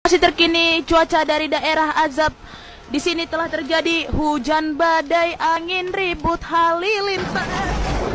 Informasi terkini cuaca dari daerah Azab. Di sini telah terjadi hujan badai, angin ribut, halilintar.